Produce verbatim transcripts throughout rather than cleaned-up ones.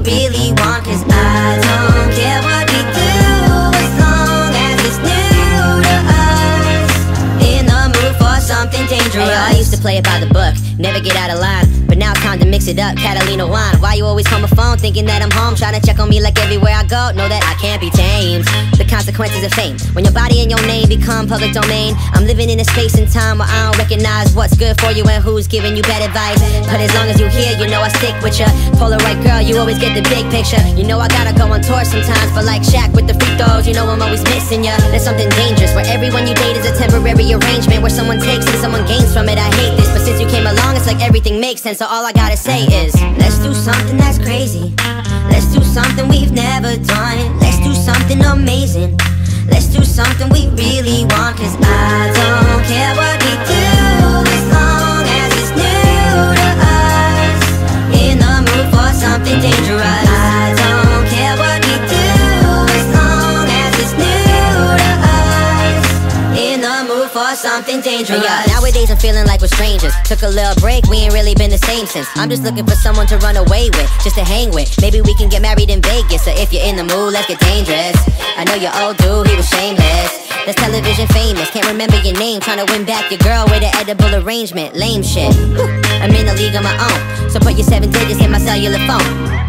really want, cause I don't care what we do as long as it's new to us. In the mood for something dangerous. Hey, I used to play it by the book, never get out of line, but now it's time to mix it up, Catalina wine. Why you always call my phone thinking that I'm home, trying to check on me like everywhere I go? Know that I can't be tamed. The consequences of fame, when your body and your name become public domain. I'm living in a space and time where I don't recognize what's good for you and who's giving you bad advice. But as long as you here, you know I stick with ya. Polaroid girl, you always get the big picture. You know I gotta go on tour sometimes, but like Shaq with the free throws, you know I'm always missing ya. There's something dangerous where everyone you date is a temporary arrangement, where someone takes and someone gains from it. I hate this, but since you came along, it's like everything makes sense. So all I gotta say is, let's do something that's crazy. Let's do something we've never done. Let's do something amazing. Let's do something we really want, cause I don't care what we do as long as it's new to us. In the mood for something dangerous. I don't care what we do as long as it's new to us. In the mood for something dangerous. Yeah, nowadays I'm feeling like we're strangers. Took a little break, we ain't really been the same since. I'm just looking for someone to run away with, just to hang with. Maybe we can get married in Vegas, or if you're in the mood, let's get dangerous. I know your old dude, he was shameless. That's television famous, can't remember your name. Trying to win back your girl with an edible arrangement. Lame shit. Whew. I'm in a league of my own, so put your seven digits in my cellular phone,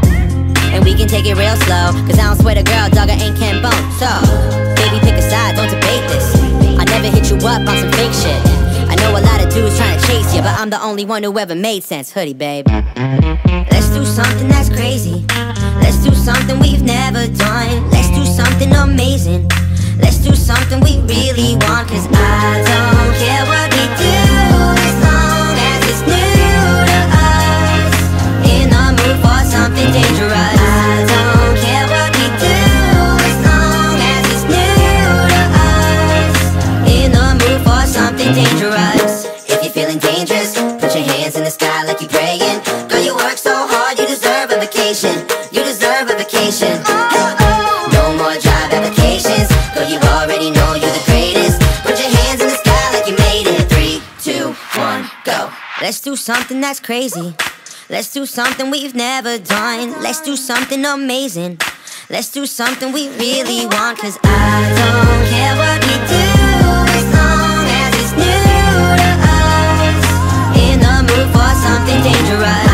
and we can take it real slow, cause I don't swear to girl, dog, I ain't Ken Bone. So, baby, pick a side, don't debate this. I never hit you up on some fake shit. I know a lot of dudes trying to chase you, but I'm the only one who ever made sense. Hoodie, babe. Let's do something that's crazy. Let's do something we've never done. Let's do something amazing. Let's do something we really want, cause I don't care what we do as long as it's new to us. In the mood for something dangerous. I don't care what we do as long as it's new to us. In the mood for something dangerous. If you're feeling dangerous, put your hands in the sky like you're praying. Girl, you work so hard, you deserve a vacation. You deserve a vacation. No more job applications. Girl, you already know you're the greatest. Put your hands in the sky like you made it. Three, two, one, go. Let's do something that's crazy. Let's do something we've never done. Let's do something amazing. Let's do something we really want, cause I don't care what we do as long as it's new to us. In the mood for something dangerous.